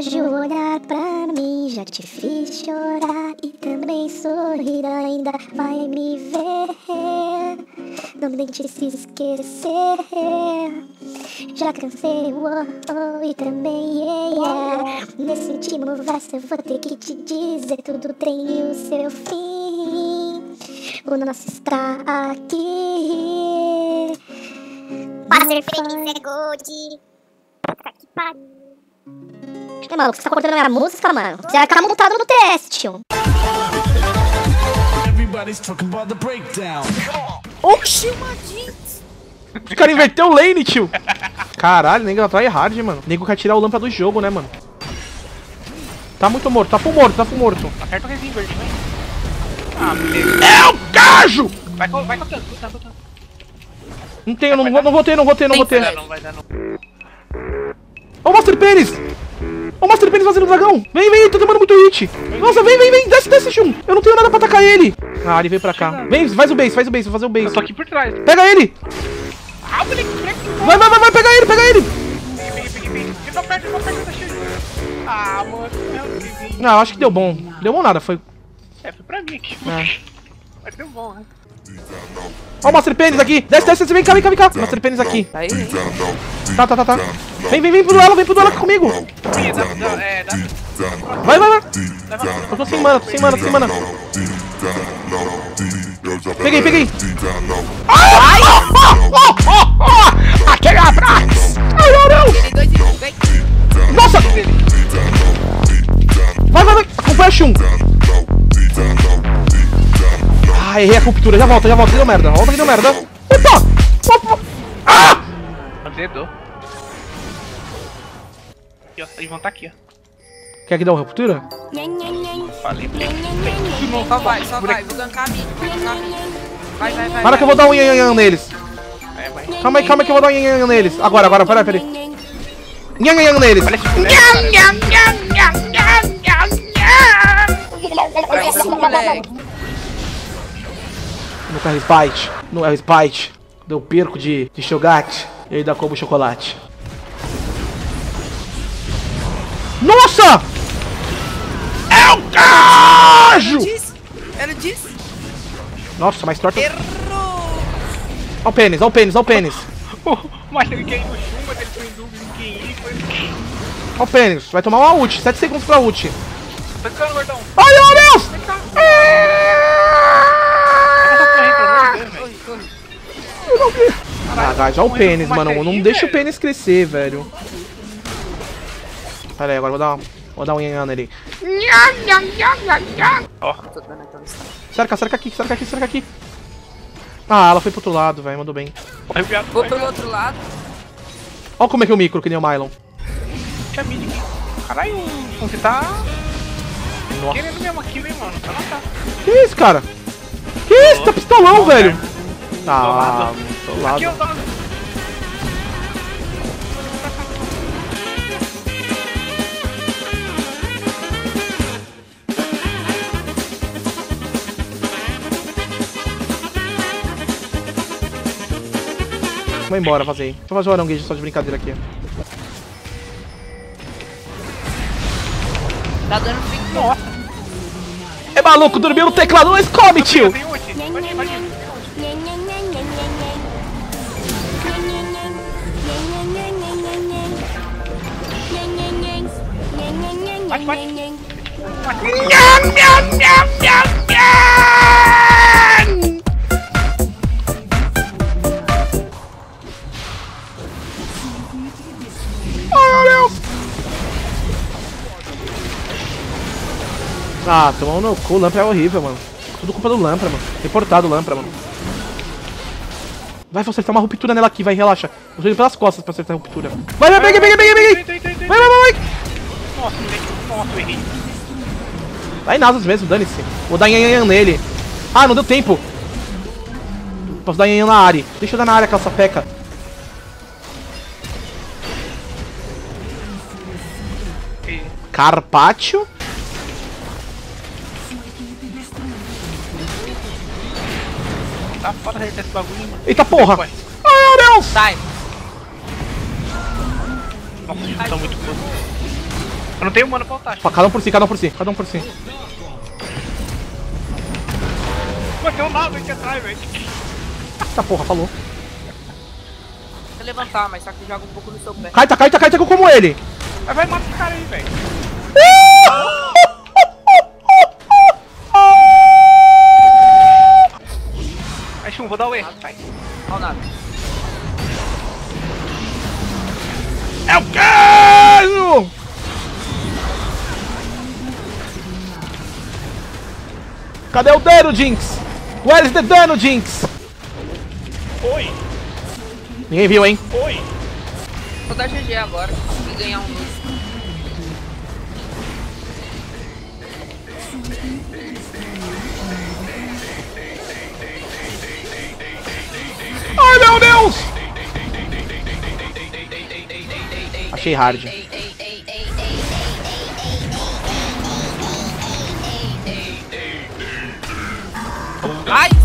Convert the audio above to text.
pode olhar pra mim. Já te fiz chorar e também sorrir. Ainda vai me ver, não me deixe se esquecer. Já cansei, e também nesse último verso eu vou ter que te dizer: tudo tem o seu fim, o nosso está aqui. Para ser feliz é good. Puta que pariu. É, maluco, você tá cortando minha música, mano? Você vai ficar montado no TS, tio. Oxi, Madinho. Os caras inverteu o lane, tio. Caralho, nego atrai hard, mano. O nego quer tirar o lâmpada do jogo, né, mano? Tá muito morto, tá full morto, tá full morto. Acerta o resinho verde, vai. Ah, meu. É o Cajo! Vai com o tanto. Não tenho, não vou ter. Não vai dar não. Ó o Master Pênis! Ó o Master Pênis fazendo dragão! Vem, tô tomando muito hit! Nossa, vem, desce, Shun! Eu não tenho nada pra atacar ele! Ah, ele veio pra cá. Vem, faz o base, vou fazer o base. Eu tô aqui por trás. Pega ele! Ah, moleque, Vai, pega ele! Peguei. Eu tô perto, tá cheio. Ah, mano, meu Deus. Não, acho que deu bom. Deu bom nada, foi. É, foi pra mim aqui. É. Mas deu bom, né? Ó o Master Pênis aqui! Desce, vem cá! Master Pênis aqui. Aí. Tá. Vem pro duelo aqui comigo! Vai! Eu tô sem mana, Peguei! Ai! Aquele abraço! Ai, meu Deus! Nossa! Vai! Acompanha o Shun! Ah, errei a ruptura, já volta, que deu merda. Opa! Ah! Azedou. Aqui, ó, eles vão tá aqui, ó. Quer que dê uma ruptura? Falei. Só vai, vou gankar mid. Vai. Para que eu vou dar um nhan neles. Vai. Calma aí que eu vou dar um nhan neles. Agora, peraí. Nhan neles. Não quero Spite. Não é o Spite. Deu perco de Shogat. E aí dá como chocolate. Nossa! É o Cajo! Ela disse. Nossa, mais torta. Errou. Ó o pênis. Mas ele quer ir no chumbo, mas ele foi em dúvida em quem ir. Ó o pênis. Vai tomar uma ult. 7 segundos pra ult. Tá ficando, gordão. Ai, meu Deus! Ah, guys, ó o pênis, mano. Não deixa o pênis crescer, velho. Pera aí, agora vou dar um nhan nele. Ó. Cerca aqui. Ah, ela foi pro outro lado, velho. Mandou bem. Vou pelo outro lado. Ó como é que é o micro, que nem o Mylon. Tinha mid aqui. Caralho, você tá Nossa. querendo mesmo aqui, hein, mano? Tá na tá. Que isso, cara? Que isso? Tá pistolão, velho. Tá, pistolado. aqui, ó. Vou embora, vazei. Vou fazer o aranguejo só de brincadeira aqui. Tá dando pique. Nossa. É maluco, dormiu no teclado, mas come, tio! Tem ult. Pode ir. Pode. Ah, tomou no cu, o Lampra é horrível, mano. Tudo culpa do Lampra, mano. Reportado o Lampra, mano. Vai, vou acertar uma ruptura nela aqui, vai, relaxa. Vou indo pelas costas pra acertar a ruptura. Vai, peguei! Vai! Nossa, eu errei. Vai Nasus mesmo, dane-se. Vou dar nhan nele. Ah, não deu tempo. Posso dar nhan na Ari. Deixa eu dar na área aquela sapeca. Carpaccio. Tá foda desse bagulho, mano. Eita porra. Vai. Ai, meu Deus. Sai. Nossa, tá muito foda. Eu não tenho mana pra ultar. Cada um por si, cada um por si, cada um por si. Mas tem um nada aqui atrás, velho. Eita porra, falou. Vou levantar, mas só que joga um pouco no seu pé. Kaita, como ele. Mas vai matar esse cara aí, velho. Aí, Shun, vou dar o erro, vai. Não, nada. É o queijo! Cadê o dano, Jinx? Where is the dano, Jinx? Oi, Ninguém viu, hein? oi. Vou dar GG agora e ganhar um luz. Ai, meu Deus! Achei hard. Ai!